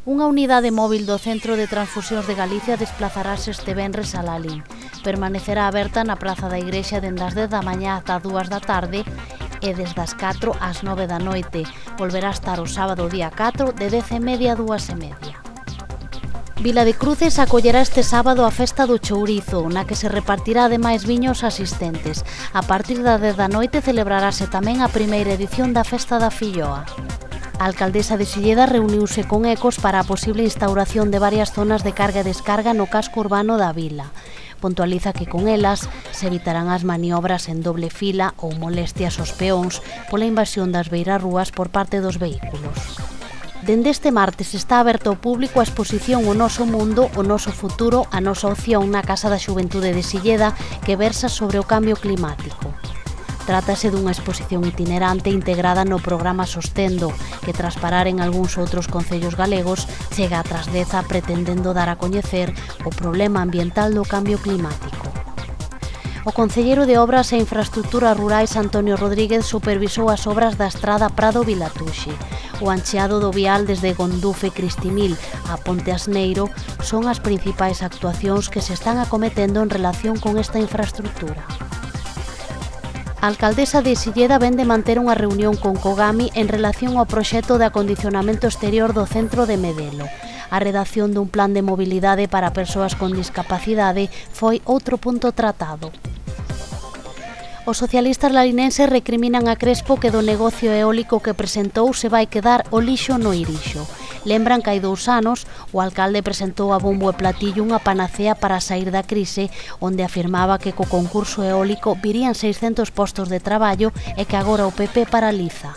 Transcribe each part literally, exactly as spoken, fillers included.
Unha unidade móvil do Centro de Transfusións de Galicia desplazarase este venres a Lalín. Permanecerá aberta na Praza da Igrexa dende as dez da mañá ata as dúas da tarde e desde as catro ás nove da noite. Volverá a estar o sábado día catro de dez e media a dúas e media. Vila de Cruces acollerá este sábado a Festa do Chourizo, na que se repartirá ademais viños asistentes. A partir da dez da noite celebrarase tamén a primeira edición da Festa da Filloa. A alcaldesa de Silleda reuniuse con Ecos para a posible instauración de varias zonas de carga e descarga no casco urbano da vila. Puntualiza que con elas se evitarán as maniobras en doble fila ou molestias aos peóns pola invasión das beirarrúas por parte dos vehículos. Dende este martes está aberto ao público a exposición O Noso Mundo, o Noso Futuro, a Nosa Opción na Casa da Xuventude de Silleda que versa sobre o cambio climático. Trátase dunha exposición itinerante integrada no programa Sostendo, que tras parar en algúns outros concellos galegos, chega a Trasdeza pretendendo dar a coñecer o problema ambiental do cambio climático. O concelleiro de Obras e Infraestructuras Rurais Antonio Rodríguez supervisou as obras da estrada Prado-Vilatuxe. O ancheado do vial desde Gondufe Cristimil a Ponte Asneiro son as principais actuacións que se están acometendo en relación con esta infraestructura. A alcaldesa de Silleda vén de manter unha reunión con Cogami en relación ao proxecto de acondicionamento exterior do centro de Medelo. A redacción dun plan de mobilidade para persoas con discapacidade foi outro punto tratado. Os socialistas lalinenses recriminan a Crespo que do negocio eólico que presentou se vai quedar o lixo no Irixo. Lembran que hai dous anos o alcalde presentou a bombo e platillo unha panacea para sair da crise, onde afirmaba que co concurso eólico virían seiscentos postos de traballo e que agora o P P paraliza.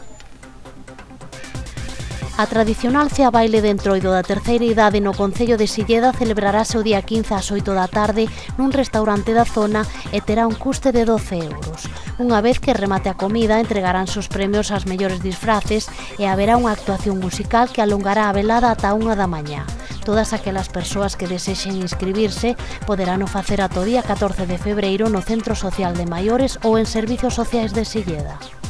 A tradicional cea baile de entroido da terceira idade no concello de Silleda celebrarase o día quince ás oito da tarde nun restaurante da zona e terá un custe de doce euros. Unha vez que remate a comida, entregaránse os premios ás mellores disfraces e haberá unha actuación musical que alongará a velada ata a unha da mañá. Todas aquelas persoas que desexen inscribirse poderán o facer ata o día catorce de febreiro no Centro Social de Maiores ou en Servizos Sociais de Silleda.